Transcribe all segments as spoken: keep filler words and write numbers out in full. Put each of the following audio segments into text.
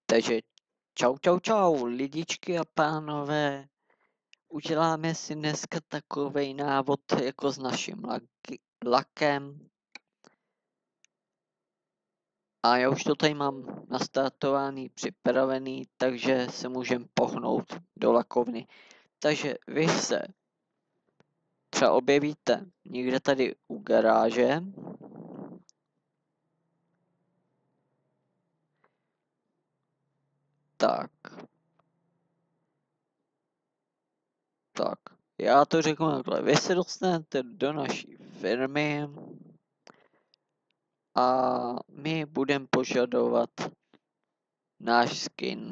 Takže čau, čau, čau, lidičky a pánové. Uděláme si dneska takovej návod jako s naším laki, lakem. A já už to tady mám nastartovaný, připravený, takže se můžeme pohnout do lakovny. Takže vy se třeba objevíte někde tady u garáže. Tak. Tak, já to řeknu takhle. Vy se dostanete do naší firmy a my budeme požadovat náš skin.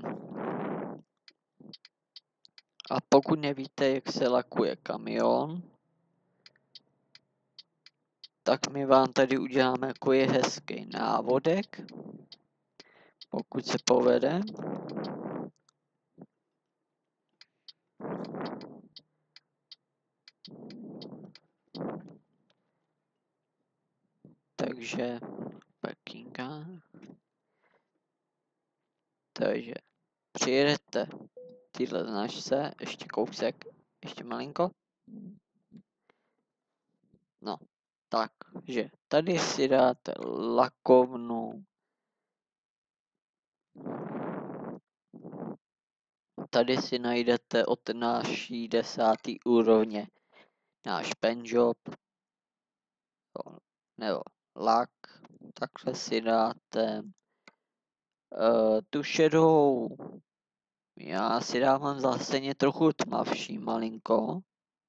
A pokud nevíte, jak se lakuje kamion, tak my vám tady uděláme jako je hezký návodek, pokud se povede. Takže parkinga. Takže přijedete tyhle značce, ještě kousek, ještě malinko. No, takže tady si dáte lakovnu. Tady si najdete od naší desátý úrovně náš penjob, nebo lak. Takhle si dáte uh, tu šedou. Já si dávám zase trochu tmavší malinko,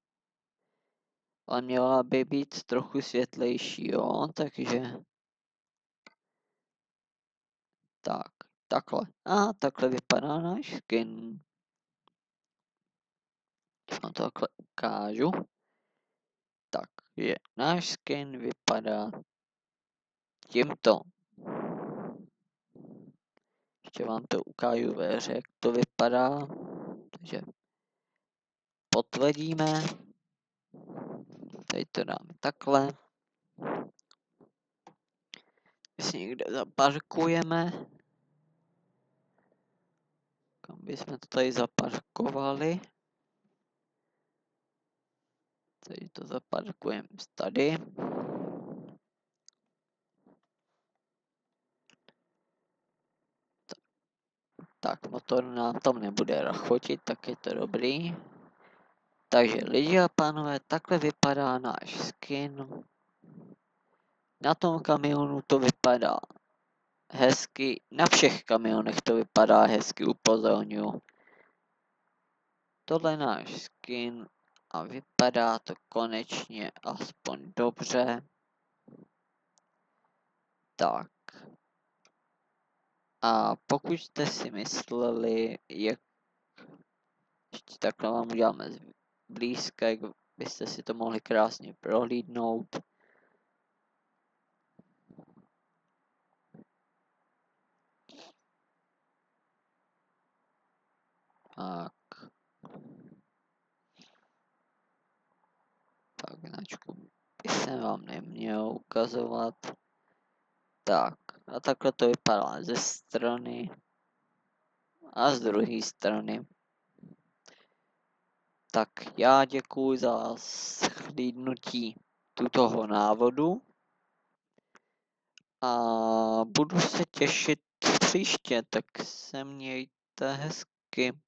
ale měla by být trochu světlejší, jo, takže tak, takhle. A takhle vypadá náš skin. Když vám to takhle ukážu, takže náš skin vypadá tímto. Ještě vám to ukážu ve hře, jak to vypadá. Takže potvrdíme. Tady to dáme takhle. My si někde zaparkujeme. Kam bychom to tady zaparkovali? Tady to zaparkujeme tady. Tak motor nám tam nebude rachotit, tak je to dobrý. Takže lidi a pánové, takhle vypadá náš skin. Na tom kamionu to vypadá hezky, na všech kamionech to vypadá hezky, upozorňuji. Tohle je náš skin a vypadá to konečně aspoň dobře. Tak. A pokud jste si mysleli, jak ještě takhle vám uděláme blízka, jak byste si to mohli krásně prohlídnout. Tak. Tak, značku by se vám neměl ukazovat. Tak, a takhle to vypadá ze strany a z druhé strany. Tak já děkuji za shlídnutí tutoho návodu a budu se těšit příště, tak se mějte hezky.